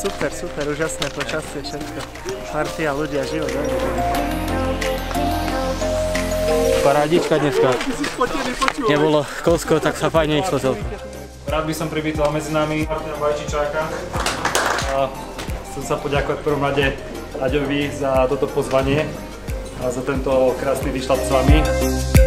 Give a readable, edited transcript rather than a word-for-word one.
super, super, úžasné počasie, všetko. Partia, ľudia, život. Parádička dneska. Nebolo kolsko, tak sa fajne išlo celkom. Rád by som privítal medzi nami Martina Bajčičáka. Chcem sa poďakovať v prvom rade Aďovi za toto pozvanie a za tento krásny výšľap s vami.